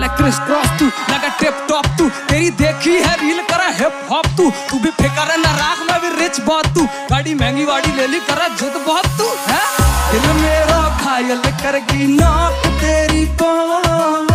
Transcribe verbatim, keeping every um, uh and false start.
चले criss cross तू, लगा टिप टॉप तू, तेरी देखी है रील करा हिप हॉप तू, तू भी फिकर है ना राख में भी रिच बहुत तू, गाड़ी महंगी वाड़ी ले ली करा जिद बहुत तू है, दिल मेरा घायल करगी नाक तेरी बात।